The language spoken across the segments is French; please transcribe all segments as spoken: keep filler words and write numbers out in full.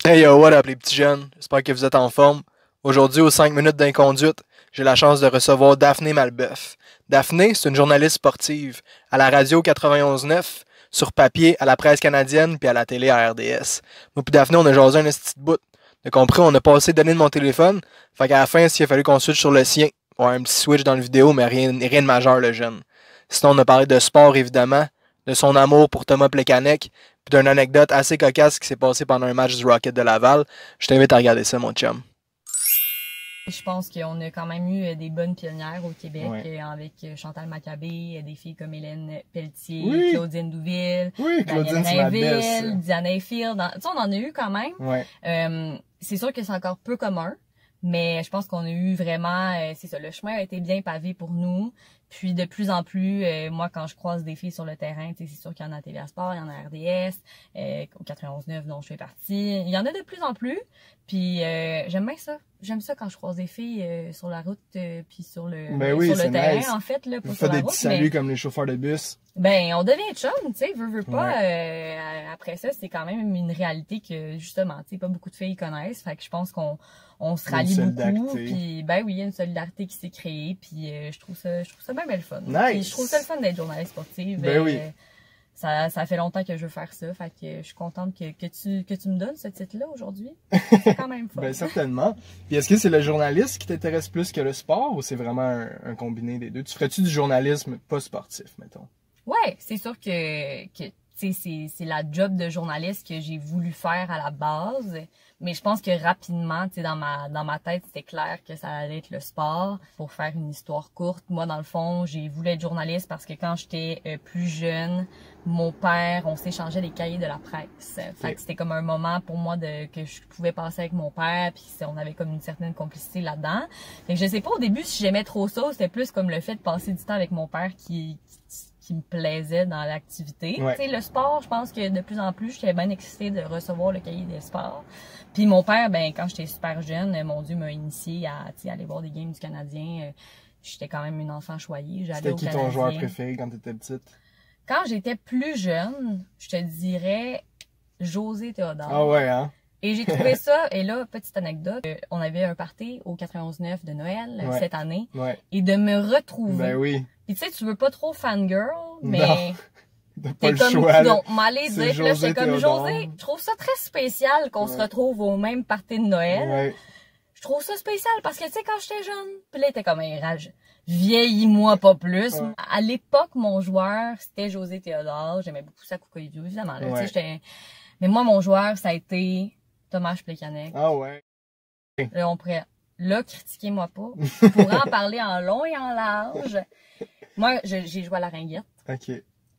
Hey yo, what up les petits jeunes? J'espère que vous êtes en forme. Aujourd'hui, aux cinq minutes d'inconduite, j'ai la chance de recevoir Daphné Malbeuf. Daphné, c'est une journaliste sportive, à la radio quatre-vingt-onze neuf, sur papier, à la presse canadienne, puis à la télé à R D S. Moi puis Daphné, on a jasé un esti de bout. T'as compris, on a passé données de mon téléphone, fait qu'à la fin, s'il a fallu qu'on switch sur le sien. Ouais, un petit switch dans le vidéo, mais rien, rien de majeur, le jeune. Sinon, on a parlé de sport, évidemment, de son amour pour Thomas Plekanec, puis d'une anecdote assez cocasse qui s'est passée pendant un match du Rocket de Laval. Je t'invite à regarder ça, mon chum. Je pense qu'on a quand même eu des bonnes pionnières au Québec, Ouais. avec Chantal Maccabé, des filles comme Hélène Pelletier, Oui. Claudine Douville, Oui, Danielle Claudine, c'est ma belle, Rainville, Diana Effield. Tu sais, on en a eu quand même. Ouais. Euh, c'est sûr que c'est encore peu commun, mais je pense qu'on a eu vraiment, euh, c'est ça, le chemin a été bien pavé pour nous. Puis de plus en plus, euh, moi quand je croise des filles sur le terrain, c'est sûr qu'il y en a à T V A Sport, il y en a à R D S, euh, au quatre-vingt-onze neuf dont je fais partie. Il y en a de plus en plus. Puis euh, j'aime bien ça. J'aime ça quand je croise des filles euh, sur la route euh, puis sur le Ben oui, sur le c'est terrain nice. en fait là, pas Vous sur faites la des route. petits saluts Mais, comme les chauffeurs de bus. ben on devient chum, tu sais, veux veux pas. Ouais. Euh, après ça, c'est quand même une réalité que justement, tu sais, pas beaucoup de filles connaissent. Fait que je pense qu'on on se Une rallie beaucoup. solidarité. Puis ben oui, il y a une solidarité qui s'est créée. Puis euh, je trouve ça, je trouve ça bien belle fun. Nice. Puis je trouve ça le fun d'être journaliste sportive. Ben Euh, oui. Ça, ça fait longtemps que je veux faire ça. Fait que je suis contente que, que tu que tu me donnes ce titre-là aujourd'hui. C'est quand même fun. Ben certainement. Puis est-ce que c'est le journaliste qui t'intéresse plus que le sport ou c'est vraiment un, un combiné des deux? Tu ferais-tu du journalisme pas sportif, mettons? Ouais, c'est sûr que, que tu sais, c'est, c'est la job de journaliste que j'ai voulu faire à la base. Mais je pense que rapidement, tu sais, dans ma, dans ma tête, c'était clair que ça allait être le sport. Pour faire une histoire courte, moi, dans le fond, j'ai voulu être journaliste parce que quand j'étais euh, plus jeune, mon père, on s'échangeait les cahiers de la presse. Fait que c'était comme un moment pour moi de que je pouvais passer avec mon père, puis on avait comme une certaine complicité là-dedans. Fait que je sais pas au début si j'aimais trop ça, c'était plus comme le fait de passer du temps avec mon père qui, qui, qui me plaisait dans l'activité. Ouais. Tu sais, le sport, je pense que de plus en plus, j'étais bien excitée de recevoir le cahier des sports. Puis mon père, ben quand j'étais super jeune, mon Dieu, m'a initié à, tu sais, aller voir des games du Canadien. J'étais quand même une enfant choyée. J'allais C'était au qui ton Canadien. joueur préféré quand t'étais petite? Quand j'étais plus jeune, je te dirais José Théodore. Ah ouais, hein? Et j'ai trouvé ça, et là, petite anecdote, euh, on avait un party au quatre-vingt-onze neuf de Noël euh, Ouais. cette année, Ouais. et de me retrouver. Ben oui. Puis tu sais, tu veux pas trop fangirl, mais Non. T'as pas t'es le comme, choix, là. donc, m'aller C'est dire, puis là, José j'étais comme Théodore. José, je trouve ça très spécial qu'on se Ouais. retrouve au même party de Noël. Ouais. Je trouve ça spécial parce que, tu sais, quand j'étais jeune, puis là, il était comme un rage. Vieillis-moi pas plus. Ouais. À l'époque, mon joueur, c'était José Théodore. J'aimais beaucoup sa Coucouillou, évidemment. Là, Ouais. tu sais, j'étais... Mais moi, mon joueur, ça a été Thomas Plekanec. Ah ouais. Là, on pourrait, là, critiquez-moi pas. On pourrait en parler en long et en large. Moi, je- j'ai joué à la ringuette. Ok.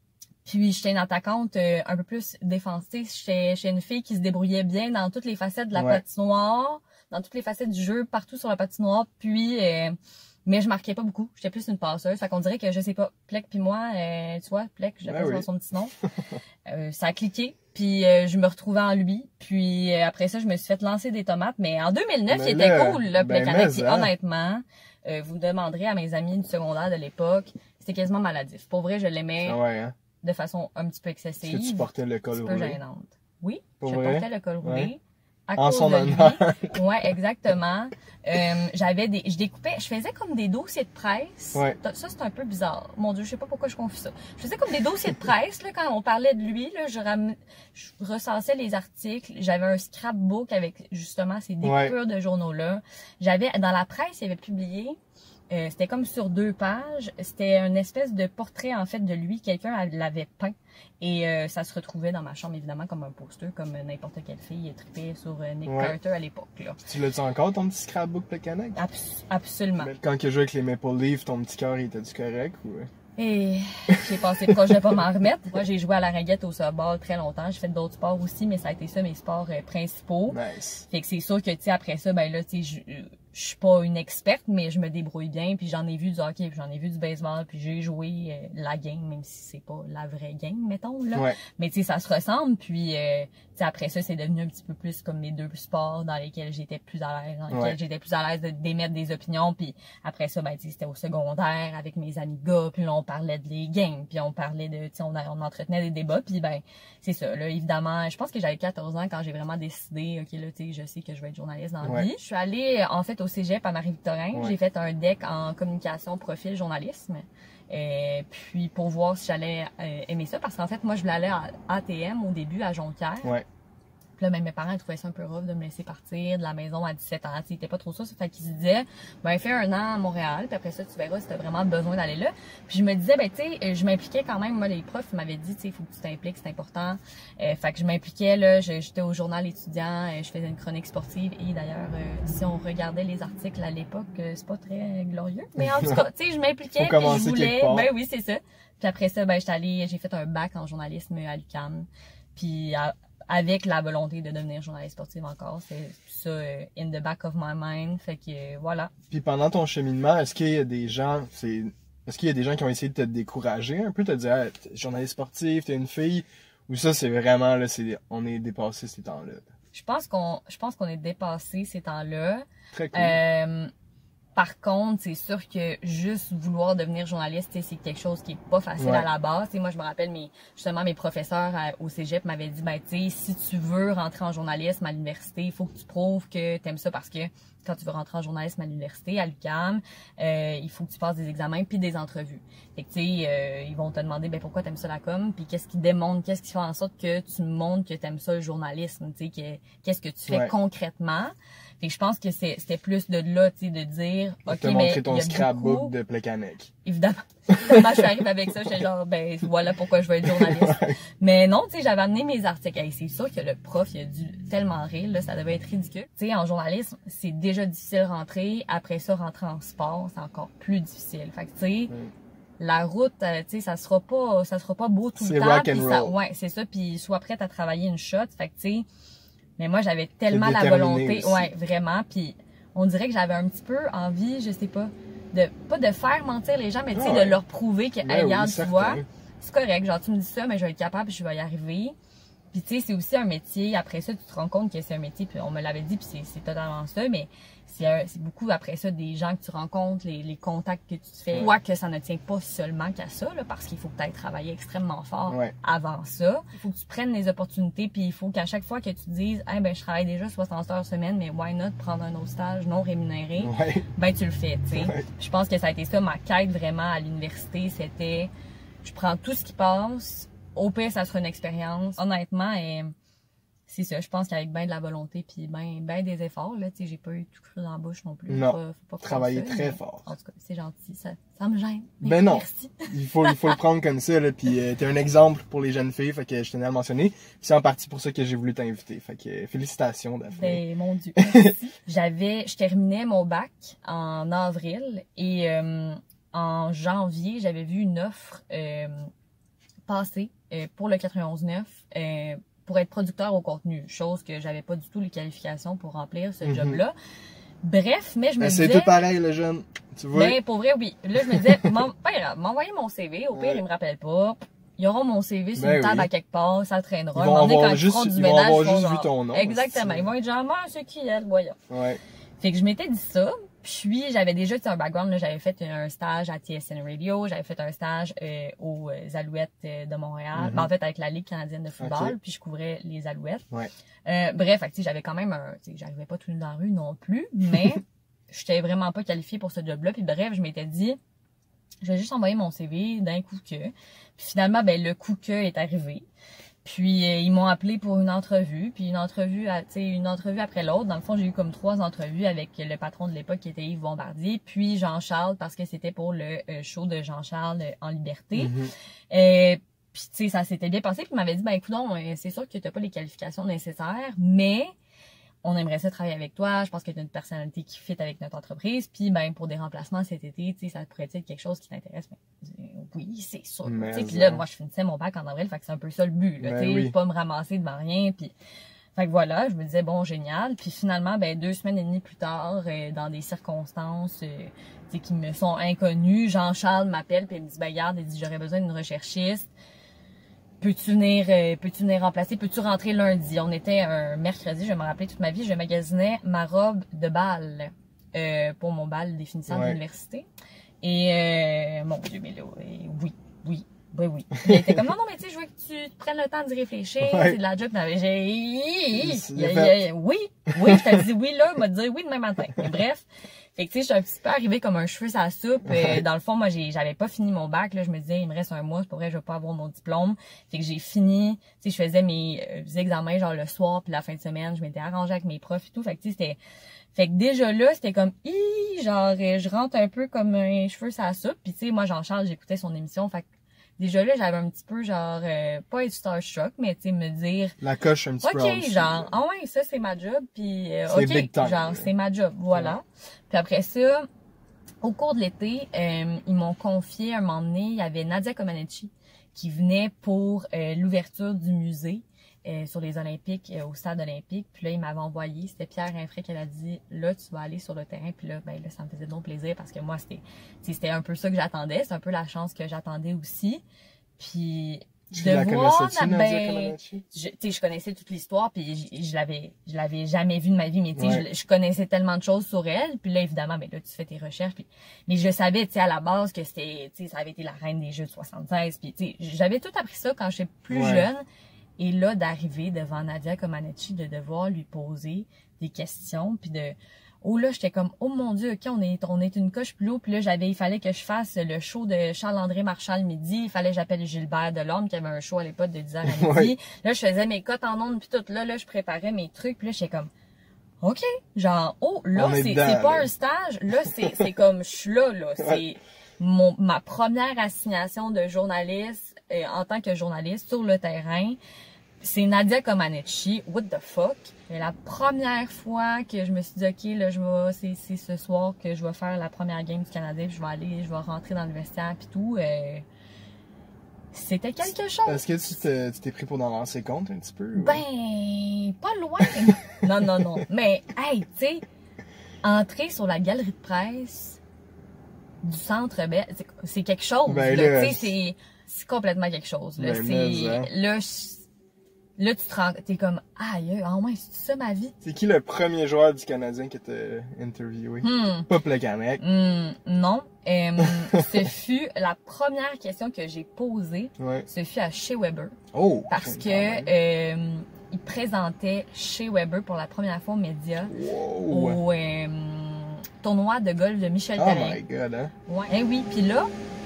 Puis j'étais une attaquante euh, un peu plus défensive. J'étais j'étais une fille qui se débrouillait bien dans toutes les facettes de la Ouais. patinoire, dans toutes les facettes du jeu, partout sur la patinoire. Puis, euh, mais je marquais pas beaucoup. J'étais plus une passeuse. Fait qu'on dirait que, je sais pas, Plek puis moi, euh, tu vois, Plek, je l'appelle Ben oui. dans son petit nom. euh, ça a cliqué. Puis euh, je me retrouvais en lui. Puis euh, après ça, je me suis fait lancer des tomates. Mais en deux mille neuf, Mais il était là, cool, le ben Plekanec. mais, Puis hein. honnêtement, euh, vous demanderez à mes amis du secondaire de l'époque, c'était quasiment maladif. Pour vrai, je l'aimais Ah ouais, hein? de façon un petit peu Est-ce excessive. que tu portais le un col petit peu roulé? gênante. Oui, Pour je vrai? portais le col roulé. Ouais. À En cause son de honneur. lui. Ouais, exactement. Euh, j'avais des, je découpais, je faisais comme des dossiers de presse. Ouais. Ça, c'est un peu bizarre. Mon Dieu, je sais pas pourquoi je confie ça. Je faisais comme des dossiers de presse, là, quand on parlait de lui, là, je, ram... je recensais les articles. J'avais un scrapbook avec, justement, ces découpures de journaux-là. J'avais, dans la presse, il y avait publié, euh, c'était comme sur deux pages. C'était une espèce de portrait, en fait, de lui. Quelqu'un l'avait peint. Et euh, ça se retrouvait dans ma chambre, évidemment, comme un poster, comme n'importe quelle fille tripait sur euh, Nick Ouais. Carter à l'époque, là. Tu l'as-tu encore, ton petit scrapbook Plekanec? Abs- absolument. Mais quand tu jouais avec les Maple Leafs, ton petit cœur, il était-tu correct ou... Et j'ai passé proche de pas m'en remettre. Moi, j'ai joué à la ringuette au softball très longtemps. J'ai fait d'autres sports aussi, mais ça a été ça mes sports euh, principaux. Nice. Fait que c'est sûr que, tu sais, après ça, ben là, tu sais, je- je suis pas une experte, mais je me débrouille bien, puis j'en ai vu du hockey, puis j'en ai vu du baseball, puis j'ai joué euh, la game, même si c'est pas la vraie game, mettons, là. Ouais. Mais tu sais, ça se ressemble, puis euh, tu sais, après ça, c'est devenu un petit peu plus comme mes deux sports dans lesquels j'étais plus à l'aise, dans lesquels Ouais. j'étais plus à l'aise de d'émettre des opinions, puis après ça, ben tu sais, c'était au secondaire avec mes amis gars, puis là, on parlait de les games, puis on parlait de, tu sais, on, on entretenait des débats, puis ben c'est ça, là, évidemment, je pense que j'avais quatorze ans quand j'ai vraiment décidé, ok, là, tu sais, je sais que je vais être journaliste dans la Ouais. vie. Je suis allée, en fait, au cégep à Marie-Victorin. Ouais. J'ai fait un D E C en communication profil journalisme. Et puis pour voir si j'allais euh, aimer ça, parce qu'en fait, moi, je voulais aller à A T M au début, à Jonquière. Ouais. Puis là, même mes parents, ils trouvaient ça un peu rough de me laisser partir de la maison à dix-sept ans. Ils étaient pas trop ça. Ça fait qu'ils se disaient, ben, fais un an à Montréal, puis après ça, tu verras si t'as vraiment besoin d'aller là. Puis je me disais, ben, tu sais, je m'impliquais quand même. Moi, les profs m'avaient dit, tu sais, il faut que tu t'impliques, c'est important. Euh, fait que je m'impliquais, là. J'étais au journal étudiant, euh, je faisais une chronique sportive. Et d'ailleurs, euh, si on regardait les articles à l'époque, euh, c'est pas très glorieux. Mais en tout cas, tu sais, je m'impliquais, puis je voulais. Ben oui, c'est ça. Puis après ça, ben, j'étais allée, j'ai fait un bac en journalisme à l'U Q A M. Puis à, avec la volonté de devenir journaliste sportive encore, c'est ça euh, in the back of my mind, fait que euh, voilà. Puis pendant ton cheminement, est-ce qu'il y a des gens, c'est, est-ce qu'il y a des gens qui ont essayé de te décourager un peu, te dire, ah, t'es journaliste sportif, t'es une fille, ou ça c'est vraiment là, c'est, on est dépassé ces temps-là. Je pense qu'on, je pense qu'on est dépassé ces temps-là. Très cool. Euh, Par contre, c'est sûr que juste vouloir devenir journaliste, c'est quelque chose qui est pas facile ouais. à la base. T'sais, moi, je me rappelle, mes, justement, mes professeurs à, au cégep m'avaient dit, ben, tu sais, si tu veux rentrer en journalisme à l'université, il faut que tu prouves que t'aimes ça parce que quand tu veux rentrer en journalisme à l'université, à l'U Q A M, euh, il faut que tu passes des examens puis des entrevues. Fait que, tu sais, euh, ils vont te demander, ben, pourquoi t'aimes ça la com, puis qu'est-ce qui démontre, qu'est-ce qui fait en sorte que tu montres que t'aimes ça le journalisme, tu sais, qu'est-ce que tu fais ouais. concrètement. Fait que je pense que c'était plus de là, tu sais, de dire, de ok, te mais montrer ton il y a scrapbook beaucoup... de Plekanec. Évidemment. Évidemment, je suis arrivée avec ça, j'étais genre, ben, voilà pourquoi je veux être journaliste. ouais. Mais non, tu sais, j'avais amené mes articles. Hey, c'est sûr que le prof, il a dû tellement rire, là, ça devait être ridicule. Tu sais, en journalisme, c'est déjà difficile de rentrer. Après ça, rentrer en sport, c'est encore plus difficile. Fait que, tu sais, mm. la route, tu sais, ça sera pas, ça sera pas beau tout le temps. C'est rock and ça, roll. Ouais, c'est ça, puis sois prête à travailler une shot. Fait que, tu sais, mais moi, j'avais tellement la volonté. Aussi. Ouais, vraiment, puis on dirait que j'avais un petit peu envie, je sais pas, de pas de faire mentir les gens, mais tu sais, ah ouais. de leur prouver que, hey, regarde, oui, tu vois, c'est correct, genre tu me dis ça, mais je vais être capable, puis je vais y arriver. Puis tu sais, c'est aussi un métier, après ça, tu te rends compte que c'est un métier, puis on me l'avait dit, puis c'est totalement ça, mais c'est beaucoup après ça des gens que tu rencontres, les, les contacts que tu te fais. Toi, que ça ne tient pas seulement qu'à ça, là, parce qu'il faut que tu ailles travailler extrêmement fort ouais. avant ça. Il faut que tu prennes les opportunités, puis il faut qu'à chaque fois que tu te dises, hey, ben, je travaille déjà soixante heures semaine, mais why not prendre un autre stage non rémunéré? Ouais. Ben, tu le fais, tu sais. Ouais. Je pense que ça a été ça, ma quête vraiment à l'université, c'était, je prends tout ce qui passe, au pire, ça sera une expérience. Honnêtement, et c'est ça, je pense qu'avec bien de la volonté puis bien ben des efforts, là, tu sais, j'ai pas eu tout cru dans la bouche non plus. Non, faut pas, faut pas travailler ça, très mais, fort. En tout cas, c'est gentil, ça, ça me gêne. Ben non, merci. il faut, il faut le prendre comme ça, là, puis euh, t'es un exemple pour les jeunes filles, fait que je tenais à le mentionner. C'est en partie pour ça que j'ai voulu t'inviter, fait que euh, félicitations Daphné. Ben, mon Dieu, merci. J'avais, je terminais mon bac en avril et euh, en janvier, j'avais vu une offre euh, passer euh, pour le quatre-vingt-onze neuf euh, pour être producteur au contenu, chose que j'avais pas du tout les qualifications pour remplir ce mm-hmm. job-là. Bref, mais je me ben, disais... C'est tout pareil, le jeune, tu vois. Ben, pour vrai, oui. Là, je me disais, pas grave, m'envoyer mon C V, au pire, ouais. ils me rappellent pas. Ils auront mon C V sur ben une table oui. à quelque part, ça traînera. Ils vont avoir quand juste, ils, du ils ménage, vont avoir juste genre... vu ton nom. Exactement. Ils vont être genre, ah, c'est qui elle, voyons. Ouais. Fait que je m'étais dit ça. Puis, j'avais déjà un background, j'avais fait un stage à T S N Radio, j'avais fait un stage euh, aux Alouettes de Montréal, mm-hmm. ben, en fait avec la Ligue canadienne de football, okay. puis je couvrais les Alouettes. Ouais. Euh, bref, j'avais quand même un, j'arrivais pas tout nu dans la rue non plus, mais j'étais vraiment pas qualifiée pour ce job-là. Puis bref, je m'étais dit, je vais juste envoyer mon C V d'un coup que. Puis finalement, ben le coup que est arrivé. Puis euh, ils m'ont appelé pour une entrevue, puis une entrevue, tu sais, une entrevue après l'autre. Dans le fond, j'ai eu comme trois entrevues avec le patron de l'époque qui était Yves Bombardier, puis Jean-Charles parce que c'était pour le euh, show de Jean-Charles euh, en liberté. Mm-hmm. euh, puis tu sais, ça s'était bien passé. Puis il m'avait dit, ben écoute, c'est sûr que t'as pas les qualifications nécessaires, mais on aimerait ça travailler avec toi. Je pense que tu as une personnalité qui fit avec notre entreprise. Puis ben pour des remplacements cet été, tu sais, ça pourrait être quelque chose qui t'intéresse. Oui, c'est sûr. Puis là, moi, je finissais mon bac en avril, fait que c'est un peu ça le but. Là, ben oui. Pas me ramasser devant rien. Puis Fait que voilà, je me disais, bon, génial. Puis finalement, ben deux semaines et demie plus tard, euh, dans des circonstances euh, qui me sont inconnues, Jean-Charles m'appelle puis il me dit, ben regarde, il dit, j'aurais besoin d'une recherchiste. Peux-tu venir, euh, peux-tu venir remplacer? Peux-tu rentrer lundi? On était un mercredi, je vais me rappeler toute ma vie, je magasinais ma robe de bal euh, pour mon bal des finissants ouais. de l'université. Et, euh, mon Dieu, mais là, oui, oui. Oui, oui. Il était comme, non, non, mais tu sais, je veux que tu te prennes le temps d'y réfléchir. Ouais. C'est de la job. J'ai, oui, oui, je t'ai dit oui là, il m'a dit oui demain matin. Mais bref. Fait que tu sais, je suis un petit peu arrivée comme un cheveu sur la soupe. Ouais. Dans le fond, moi, j'avais pas fini mon bac, là. Je me disais, il me reste un mois, c'est pour vrai, je vais pas avoir mon diplôme. Fait que j'ai fini. Tu sais, je faisais mes euh, examens, genre, le soir puis la fin de semaine. Je m'étais arrangée avec mes profs et tout. Fait que tu sais, c'était, fait que déjà là, c'était comme, hi, genre, je rentre un peu comme un cheveu sur la soupe. Puis tu sais, moi, Jean-Charles, j'écoutais son émission. Fait que déjà là, j'avais un petit peu genre, euh, pas être starstruck, mais tu sais, me dire... La coche un petit peu. OK, genre, ah ouais, ça c'est ma job, puis euh, OK, big time, genre, c'est ma job, voilà. Ouais. Puis après ça, au cours de l'été, euh, ils m'ont confié, un moment donné, il y avait Nadia Comaneci qui venait pour euh, l'ouverture du musée euh, sur les Olympiques, euh, au stade olympique. Puis là, il m'avait envoyé, c'était Pierre Rinfray qui a dit, là, tu vas aller sur le terrain. Puis là, ben là, ça me faisait donc plaisir parce que moi, c'était c'était un peu ça que j'attendais. C'est un peu la chance que j'attendais aussi. Puis tu de la voir, ben, je, tu sais, je connaissais toute l'histoire, puis je, je l'avais, je l'avais jamais vue de ma vie, mais tu sais, ouais. je, je connaissais tellement de choses sur elle. Puis là, évidemment, ben là, tu fais tes recherches. Puis, mais je savais, tu sais, à la base que c'était, tu sais, ça avait été la reine des Jeux de soixante-seize. Puis tu sais, j'avais tout appris ça quand j'étais plus ouais. jeune. Et là, d'arriver devant Nadia Comaneci, de devoir lui poser des questions, puis de... Oh là, j'étais comme, oh mon Dieu, OK, on est, on est une coche plus haut. Puis là, j'avais, il fallait que je fasse le show de Charles-André Marchal midi. Il fallait que j'appelle Gilbert Delorme, qui avait un show à l'époque de dix heures à midi. Ouais. Là, je faisais mes cotes en ondes, puis tout. Là, là, je préparais mes trucs. Puis là, j'étais comme, OK, genre, oh, là, c'est pas un stage. Là, c'est comme, je suis là, là. C'est mon ma première assignation de journaliste, euh, en tant que journaliste, sur le terrain. C'est Nadia Comaneci, what the fuck. Et la première fois que je me suis dit, OK, là, je vais, c'est, c'est ce soir que je vais faire la première game du Canadien, puis je vais aller, je vais rentrer dans le vestiaire, puis tout. Euh, c'était quelque chose. Est-ce que tu t'es pris pour dans lancer compte un petit peu? Ou... Ben, pas loin. non, non, non. Mais, hey, tu sais, entrer sur la galerie de presse du Centre Bell, c'est quelque chose. Ben, là, tu sais, c'est complètement quelque chose. Là, ben, c'est, hein. là, je, Là, tu te rends, t'es comme, aïe, ah ouais, c'est ça ma vie? C'est qui le premier joueur du Canadien qui t'a interviewé? Hmm. Pas Plekanec. Hmm, non. Euh, ce fut la première question que j'ai posée. Ouais. Ce fut à Shea Weber. Oh! Parce que euh, il présentait Shea Weber pour la première fois aux médias wow. au euh, tournoi de golf de Michel Oh Therrien. my God, hein? Ouais, eh oui. Puis là,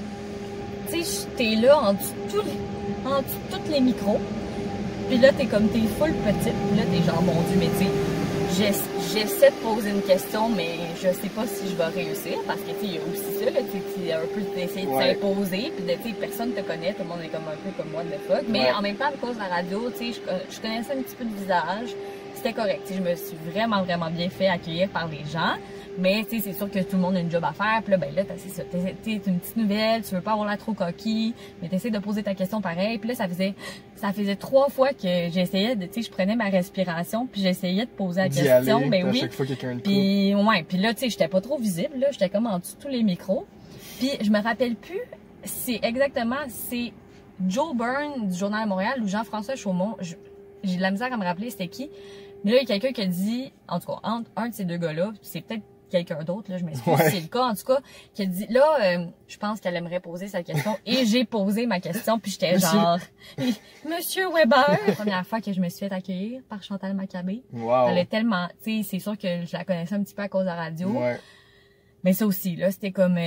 tu sais, t'es là en dessous de tous les, les micros. Puis là, t'es comme, t'es full petite. Puis là, t'es genre, mon Dieu, mais tu sais, j'essaie de poser une question, mais je sais pas si je vais réussir. Parce que, tu sais, il y a aussi ça, là, tu sais, un peu d'essayer de ouais. s'imposer. Puis, tu sais, personne te connaît. Tout le monde est comme un peu comme moi, de fuck. Mais ouais. en même temps, à cause de la radio, tu sais, je, je connaissais un petit peu de visage. C'était correct. Tu sais, je me suis vraiment, vraiment bien fait accueillir par les gens. Mais, tu sais, c'est sûr que tout le monde a une job à faire. Puis là, ben là, c'est ça. T'es une petite nouvelle, tu veux pas avoir l'air trop coquille, mais t'essaies de poser ta question pareil. Puis là, ça faisait, ça faisait trois fois que j'essayais de, tu sais, je prenais ma respiration, puis j'essayais de poser la question. Aller, ben oui. Chaque fois quelqu'un le Puis, ouais. Puis là, tu sais, j'étais pas trop visible, là. J'étais comme en dessous de tous les micros. Puis, je me rappelle plus, c'est exactement, c'est Joe Byrne du Journal de Montréal ou Jean-François Chaumont. J'ai de la misère à me rappeler c'était qui. Mais là, il y a quelqu'un qui a dit, en tout cas, entre un de ces deux gars-là, c'est peut-être quelqu'un d'autre, là, je m'excuse ouais. si c'est le cas, en tout cas, qui a dit, là, euh, je pense qu'elle aimerait poser sa question, et j'ai posé ma question, puis j'étais genre, Monsieur Weber, la première fois que je me suis fait accueillir par Chantal Maccabé. Wow. Elle est tellement, tu sais, c'est sûr que je la connaissais un petit peu à cause de la radio. Ouais. Mais ça aussi, là, c'était comme,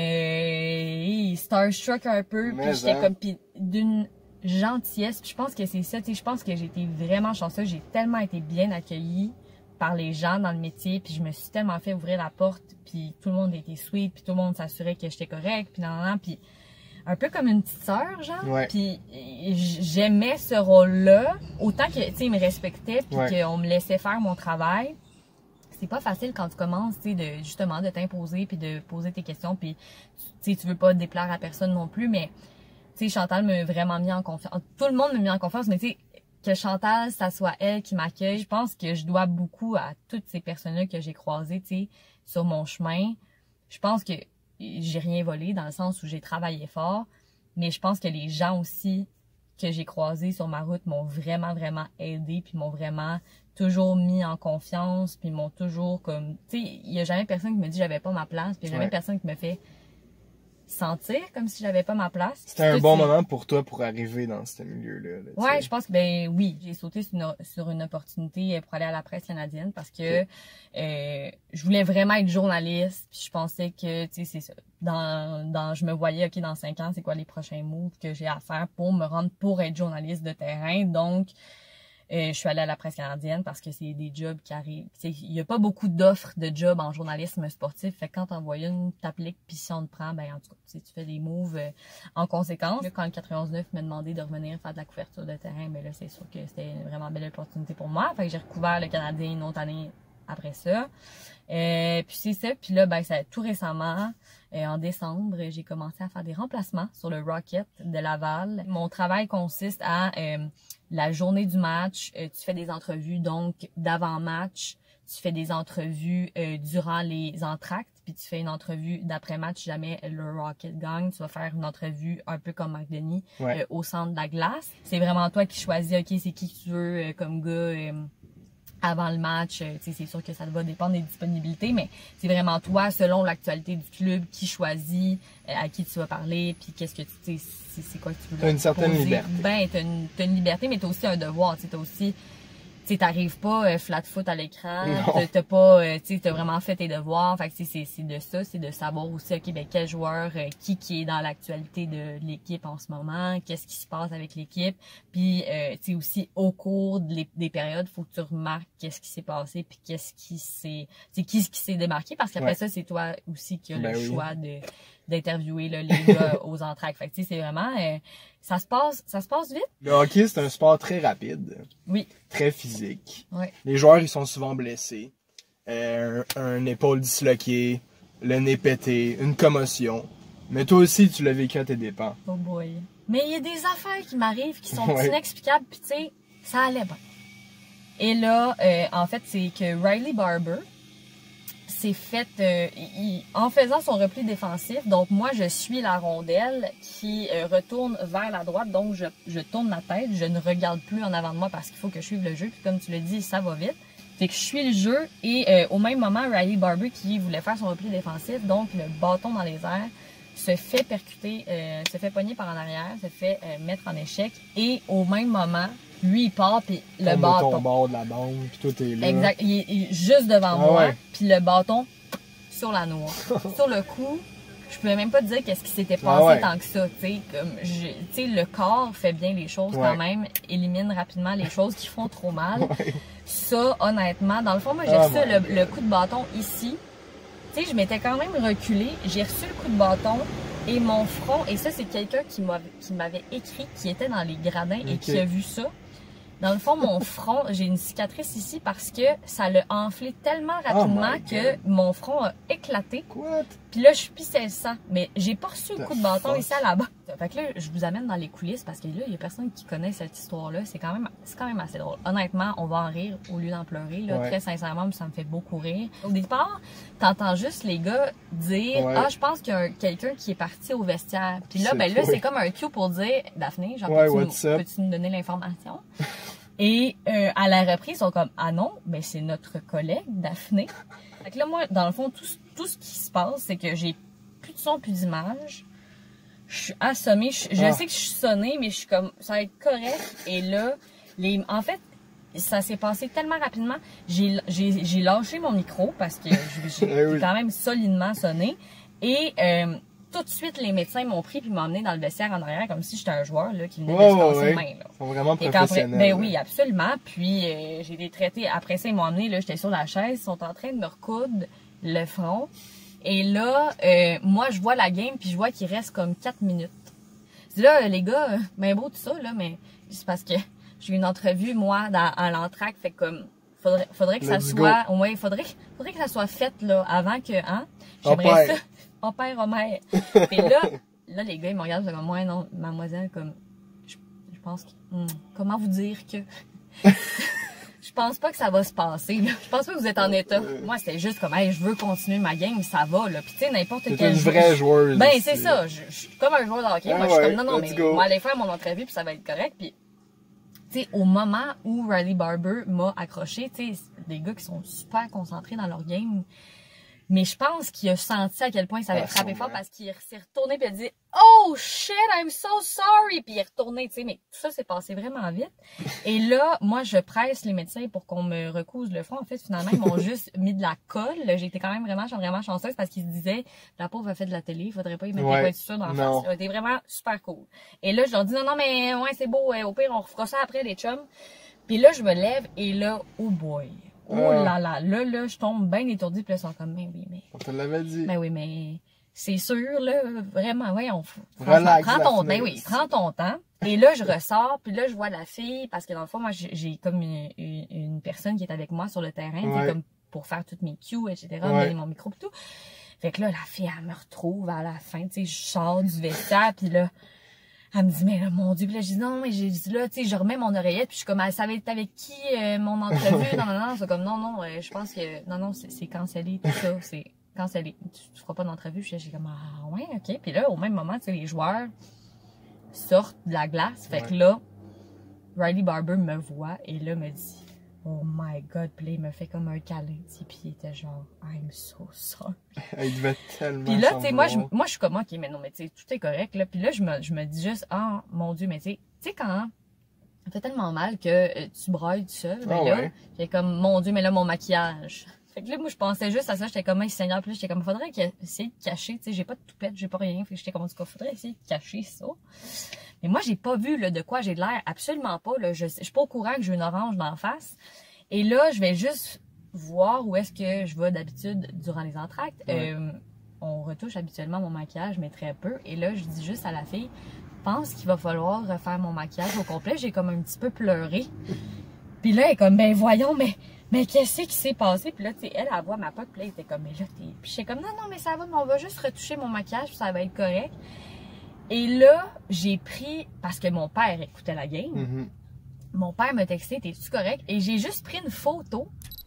euh, starstruck un peu, puis j'étais hein. comme, puis d'une gentillesse, puis je pense que c'est ça, tu sais, je pense que j'ai été vraiment chanceuse, j'ai tellement été bien accueillie par les gens dans le métier, puis je me suis tellement fait ouvrir la porte, puis tout le monde était sweet, puis tout le monde s'assurait que j'étais correct, puis nan, nan, puis un peu comme une petite sœur, genre. Ouais. Puis j'aimais ce rôle-là, autant que, tu sais, ils me respectaient, puis ouais. qu'on me laissait faire mon travail. C'est pas facile quand tu commences, tu sais, de, justement, de t'imposer, puis de poser tes questions, puis, tu sais, tu veux pas déplaire à personne non plus, mais, tu sais, Chantal m'a vraiment mis en confiance. Tout le monde m'a mis en confiance, mais tu sais, que Chantal, ça soit elle qui m'accueille. Je pense que je dois beaucoup à toutes ces personnes-là que j'ai croisées, tu sais, sur mon chemin. Je pense que j'ai rien volé dans le sens où j'ai travaillé fort, mais je pense que les gens aussi que j'ai croisés sur ma route m'ont vraiment, vraiment aidé, puis m'ont vraiment toujours mis en confiance, puis m'ont toujours comme, tu sais, il y a jamais personne qui me dit que j'avais pas ma place, puis il y a jamais Ouais. personne qui me fait sentir comme si j'avais pas ma place. C'était un bon moment pour toi pour arriver dans ce milieu-là. Là, ouais, je pense que ben oui, j'ai sauté sur une, sur une opportunité pour aller à la presse canadienne parce que okay. euh, je voulais vraiment être journaliste, puis je pensais que tu sais c'est ça. Dans dans je me voyais OK dans cinq ans, c'est quoi les prochains moves que j'ai à faire pour me rendre pour être journaliste de terrain. Donc Euh, je suis allée à la presse canadienne parce que c'est des jobs qui arrivent. Il y a pas beaucoup d'offres de jobs en journalisme sportif. Fait que quand t'envoies une, t'appliques, puis si on te prend, ben en tout cas, tu fais des moves euh, en conséquence. Là, quand le quatre-vingt-onze neuf m'a demandé de revenir faire de la couverture de terrain, ben là, c'est sûr que c'était une vraiment belle opportunité pour moi. Fait que j'ai recouvert le Canadien une autre année après ça. Euh, puis c'est ça. Puis là, ben ça tout récemment, euh, en décembre, j'ai commencé à faire des remplacements sur le Rocket de Laval. Mon travail consiste à euh, la journée du match, euh, tu fais des entrevues donc d'avant-match, tu fais des entrevues euh, durant les entractes, puis tu fais une entrevue d'après-match si jamais le Rocket gagne. Tu vas faire une entrevue un peu comme Marc Denis ouais. euh, au centre de la glace. C'est vraiment toi qui choisis, OK, c'est qui tu veux euh, comme gars euh, avant le match. Euh, tu sais, c'est sûr que ça va dépendre des disponibilités, mais c'est vraiment toi, selon l'actualité du club, qui choisit euh, à qui tu vas parler, puis qu'est-ce que tu sais, c'est quoi que tu veux. T'as une certaine poser. liberté. Ben, t'as une, t'as une liberté, mais t'as aussi un devoir. Tu sais, t'as aussi, tu sais, t'arrives pas euh, flat foot à l'écran. T'as, t'as pas, euh, tu sais, t'as vraiment fait tes devoirs. Fait que c'est, c'est de ça, c'est de savoir aussi, ok, ben quel joueur, euh, qui qui est dans l'actualité de l'équipe en ce moment, qu'est-ce qui se passe avec l'équipe. Puis, euh, tu sais, aussi au cours de les, des périodes, faut que tu remarques qu'est-ce qui s'est passé, puis qu'est-ce qui s'est, tu sais, qui qui s'est démarqué, parce qu'après ouais. ça, c'est toi aussi qui as ben le oui. choix de d'interviewer là, les gars aux entractes. Fait que tu sais, c'est vraiment euh, ça se passe ça se passe vite. Le hockey, c'est un sport très rapide. Oui. Très physique. Oui. Les joueurs, ils sont souvent blessés. Euh, un, un épaule disloquée, le nez pété, une commotion. Mais toi aussi, tu l'as vécu à tes dépens. Oh boy. Mais il y a des affaires qui m'arrivent qui sont ouais. inexplicables, puis tu sais, ça allait bien. Et là, euh, en fait, c'est que Riley Barber s'est fait, euh, il, en faisant son repli défensif, donc moi je suis la rondelle qui euh, retourne vers la droite, donc je, je tourne ma tête, je ne regarde plus en avant de moi parce qu'il faut que je suive le jeu, puis comme tu l'as dit, ça va vite. Fait que je suis le jeu et euh, au même moment, Riley Barber qui voulait faire son repli défensif, donc le bâton dans les airs, se fait percuter, euh, se fait pogner par en arrière, se fait euh, mettre en échec et au même moment, lui il part puis le Comme bâton. Ton bord de la bande puis tout est là. Exact, il est, il est juste devant ah moi ouais. puis le bâton sur la noix. Sur le coup, je pouvais même pas te dire qu'est-ce qui s'était passé ah ouais. tant que ça, tu sais, comme je, tu sais, le corps fait bien les choses ouais. quand même, élimine rapidement les choses qui font trop mal. Ouais. Ça, honnêtement, dans le fond, moi j'ai ah reçu ouais. le, le coup de bâton ici. Tu sais, je m'étais quand même reculée, j'ai reçu le coup de bâton et mon front, et ça c'est quelqu'un qui m'avait qui m'avait écrit, qui était dans les gradins okay. et qui a vu ça. Dans le fond, mon front, j'ai une cicatrice ici parce que ça l'a enflé tellement rapidement oh que mon front a éclaté. What? Puis là, je pissais le sang. Mais j'ai pas reçu le coup de bâton ici à la bas. Fait que là, je vous amène dans les coulisses parce que là, il y a personne qui connaît cette histoire-là. C'est quand même, c'est quand même assez drôle. Honnêtement, on va en rire au lieu d'en pleurer. Là, ouais. Très sincèrement, ça me fait beaucoup rire. Au départ, t'entends juste les gars dire ouais. ah, je pense qu'il y a quelqu'un qui est parti au vestiaire. Puis là, ben là, c'est comme un cue pour dire Daphné, genre, ouais, peux-tu, nous, peux-tu nous donner l'information? Et euh, à la reprise, ils sont comme ah non, mais c'est notre collègue Daphné. Fait que là, moi, dans le fond, tout, tout ce qui se passe, c'est que j'ai plus de son, plus d'image. Je suis assommée. Je, je ah. sais que je suis sonnée, mais je suis comme ça va être correct. Et là, les, en fait, ça s'est passé tellement rapidement. J'ai, j'ai, j'ai lâché mon micro parce que j'ai, j'ai oui. quand même solidement sonné. Et euh, tout de suite, les médecins m'ont pris puis m'ont emmené dans le vestiaire en arrière comme si j'étais un joueur là, qui venait oh, de se casser ouais. les mains. Là. Ils sont vraiment professionnels. Ben oui, absolument. Puis euh, j'ai été traitée. Après ça, ils m'ont emmené, là, j'étais sur la chaise. Ils sont en train de me recoudre le front. Et là, euh, moi, je vois la game puis je vois qu'il reste comme quatre minutes. C'est là, les gars, ben beau tout ça, là, mais c'est parce que j'ai eu une entrevue, moi, dans, à l'entracte. Fait comme, faudrait, faudrait que Let's ça soit, au moins, faudrait, faudrait que ça soit fait, là, avant que, hein. J'aimerais ça. On perd Homer. Et là, là, les gars, ils me regardent, c'est comme, moi, non, mademoiselle, comme, je, je pense que... Hmm, comment vous dire que... Je pense pas que ça va se passer, là. Je pense pas que vous êtes en état. Moi, c'était juste comme, hey, je veux continuer ma game, ça va, là. Puis, tu sais, n'importe quel. T'es une vraie joueuse. Ben, c'est ça. Je, je suis comme un joueur de hockey. Ah moi, je suis ouais, comme, non, non, let's mais go. on va aller faire mon entrevue, puis ça va être correct. Puis, tu sais, au moment où Riley Barber m'a accroché, tu sais, des gars qui sont super concentrés dans leur game. Mais je pense qu'il a senti à quel point ça avait Ah, frappé sûrement. fort parce qu'il s'est retourné puis il a dit « Oh shit, I'm so sorry! » Puis il est retourné, tu sais, mais tout ça s'est passé vraiment vite. Et là, moi, je presse les médecins pour qu'on me recouse le front. En fait, finalement, ils m'ont juste mis de la colle. J'ai été quand même vraiment, vraiment chanceuse parce qu'ils se disaient « La pauvre a fait de la télé, il faudrait pas y mettre Ouais. des pointures dans la Non. face. » C'était vraiment super cool. Et là, je leur dis « Non, non, mais ouais, c'est beau. Au pire, on refera ça après, les chums. » Puis là, je me lève et là, oh boy! Oh Ah. là là, là, là, je tombe bien étourdie, puis là, ils sont comme, mais oui, mais, On te l'avait dit. mais oui, mais, c'est sûr, là, vraiment, voyons, Relax, prends ton, Daphné. ben oui, prends ton temps. Et là, je ressors, puis là, je vois la fille, parce que dans le fond, moi, j'ai j'ai comme une, une, une personne qui est avec moi sur le terrain, tu sais, Ouais. comme pour faire toutes mes cues, et cetera, Ouais. donner mon micro, pis tout. Fait que là, la fille, elle me retrouve à la fin, tu sais, je sors du vestiaire, puis là, elle me dit, mais là, mon Dieu, puis là, je dis, non, mais j'ai dit, là, tu sais, je remets mon oreillette, puis je suis comme, elle savait avec qui, euh, mon entrevue, non, non, non, c'est comme, non, non, euh, je pense que, non, non, c'est c'est cancellé, tout ça, c'est cancellé. Tu, tu feras pas d'entrevue, je suis comme, ah, ouais, ok. Puis là, au même moment, tu sais, les joueurs sortent de la glace, fait que Ouais. là, Riley Barber me voit, et là, me dit, oh my god, puis là, il me fait comme un câlin, tu sais, puis il était genre, I'm so sorry. Il devait tellement. Puis là, s'en tu sais, moi, je, vouloir. moi, je suis comme, ok, mais non, mais tu sais, tout est correct, là. Puis là, je me, je me dis juste, ah, mon Dieu, mais tu sais, tu sais, quand ça fait tellement mal que euh, tu brailles tout seul, ben Ah là, ouais. j'ai comme, mon Dieu, mais là, mon maquillage. Fait que là, moi, je pensais juste à ça, j'étais comme, hey, Seigneur, puis là, j'étais comme, faudrait qu'il- essayer de cacher, tu sais, j'ai pas de toupette, j'ai pas rien. Fait que j'étais comme, en tout cas, faudrait essayer de cacher ça. Mais moi, j'ai pas vu, là, de quoi j'ai de l'air, absolument pas, là. Je, je suis pas au courant que j'ai une orange d'en face. Et là, je vais juste voir où est-ce que je vais d'habitude durant les entractes. Ouais. Euh, on retouche habituellement mon maquillage, mais très peu. Et là, je dis juste à la fille, pense qu'il va falloir refaire mon maquillage au complet. J'ai comme un petit peu pleuré. Puis là, elle est comme, ben voyons, mais, mais qu'est-ce qui s'est passé? Puis là, tu sais, elle, elle voit ma pote, puis là, elle était comme, mais là, t'es... Puis j'étais comme, non, non, mais ça va, mais on va juste retoucher mon maquillage, puis ça va être correct. Et là, j'ai pris, parce que mon père écoutait la game, Mhm. mon père m'a texté, t'es-tu correct? Et j'ai juste pris une photo.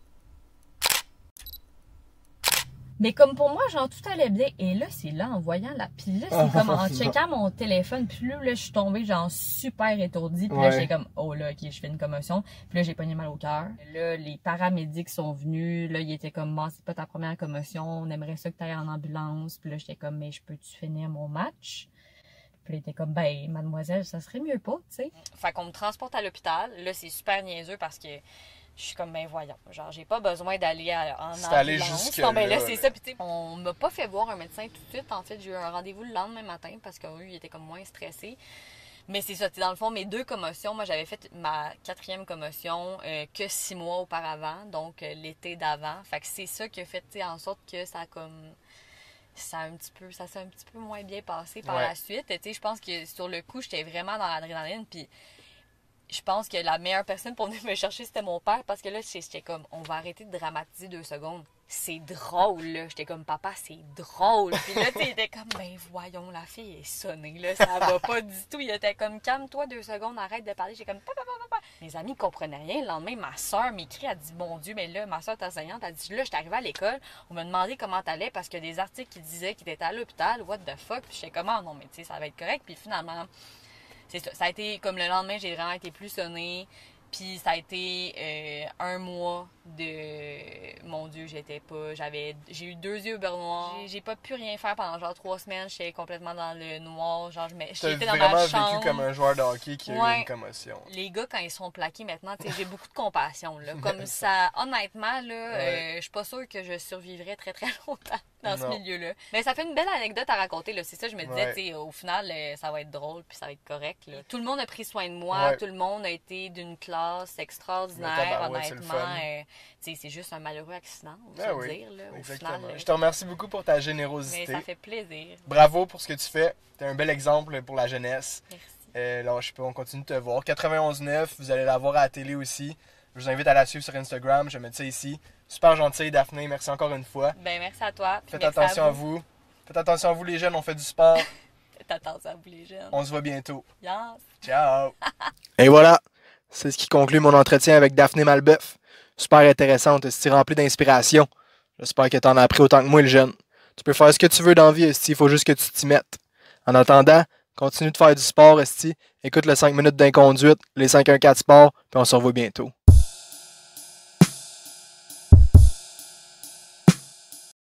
Mais comme pour moi, genre, tout allait bien. Et là, c'est là, en voyant la... Puis là, c'est comme en checkant mon téléphone. Puis là, là, je suis tombée, genre, super étourdie. Puis là, Ouais. j'étais comme, oh là, OK, je fais une commotion. Puis là, j'ai pogné mal au cœur. Là, les paramédics sont venus. Là, ils étaient comme, bon, c'est pas ta première commotion. On aimerait ça que t'ailles en ambulance. Puis là, j'étais comme, mais je peux-tu finir mon match? Puis là, il était comme, ben, mademoiselle, ça serait mieux pas, tu sais. Fait qu'on me transporte à l'hôpital. Là, c'est super niaiseux parce que je suis comme, ben, voyons. Genre, j'ai pas besoin d'aller à- en C'est allé ambulance. jusque Non, ben là, là, c'est là. ça. Puis, tu sais, on m'a pas fait voir un médecin tout de suite. En fait, j'ai eu un rendez-vous le lendemain matin parce qu'eux, ils étaient comme moins stressés. Mais c'est ça, tu sais, dans le fond, mes deux commotions, moi, j'avais fait ma quatrième commotion euh, que six mois auparavant, donc euh, l'été d'avant. Fait que c'est ça qui a fait, tu sais, en sorte que ça a comme... ça a un petit peu ça s'est un petit peu moins bien passé par Ouais. la suite. Tu sais, je pense que sur le coup, j'étais vraiment dans l'adrénaline, puis je pense que la meilleure personne pour venir me chercher, c'était mon père, parce que là, j'étais comme, on va arrêter de dramatiser deux secondes. C'est drôle, là. J'étais comme, papa, c'est drôle. Puis là, tu sais, il était comme, ben voyons, la fille est sonnée, là, ça va pas du tout. Il était comme, calme-toi deux secondes, arrête de parler. J'étais comme, papa, papa, papa. Mes amis comprenaient rien. Le lendemain, ma soeur m'écrit, elle dit, mon Dieu, mais là, ma soeur est enseignante, elle dit, là, j'étais arrivée à l'école, on m'a demandé comment t'allais, parce qu'il y a des articles qui disaient qu'il était à l'hôpital, what the fuck. Puis j'étais comme, ah, non, mais tu sais, ça va être correct. Puis finalement, c'est ça. Ça a été, comme le lendemain, j'ai vraiment été plus sonnée. Puis ça a été euh, un mois de... Mon Dieu, j'étais pas... J'avais... J'ai eu deux yeux beurre noir. J'ai, j'ai pas pu rien faire pendant genre trois semaines. J'étais complètement dans le noir. Genre, je T'as j'étais dans vraiment ma vécu chambre. comme un joueur de hockey qui a eu Ouais. une commotion. Les gars, quand ils sont plaqués maintenant, tu sais, j'ai beaucoup de compassion. Là. Comme ça, honnêtement, là, Ouais. euh, je suis pas sûre que je survivrais très très longtemps dans ce Non. milieu-là. Mais ça fait une belle anecdote à raconter. Là. C'est ça, je me disais, Ouais. tu sais, au final, euh, ça va être drôle puis ça va être correct. Là. Tout le monde a pris soin de moi. Ouais. Tout le monde a été d'une classe Mais extraordinaire, tabarouette, c'est le honnêtement. fun. Euh, tu sais, c'est juste un malheureux accident, on va Ben se oui, dire. Là, au exactement. final, euh, Je te remercie beaucoup pour ta mais générosité. ça fait plaisir. Bravo pour ce que tu fais. T'es un bel exemple pour la jeunesse. Merci. Euh, là, je sais pas, on continue de te voir. quatre-vingt-onze neuf, vous allez la voir à la télé aussi. Je vous invite à la suivre sur Instagram. Je vais mettre ça ici. Super gentil, Daphné. Merci encore une fois. Ben, merci à toi. puis Faites merci attention à vous. Faites attention à vous, les jeunes. On fait du sport. T'attends ça, vous les jeunes. On se voit bientôt. Yes. Ciao! Et voilà, c'est ce qui conclut mon entretien avec Daphné Malbeuf. Super intéressante, c'est rempli d'inspiration. J'espère que t'en as appris autant que moi, le jeune. Tu peux faire ce que tu veux dans la vie, esti, il faut juste que tu t'y mettes. En attendant, continue de faire du sport, esti. Écoute le cinq minutes d'inconduite, les cinq un quatre sport, puis on se revoit bientôt.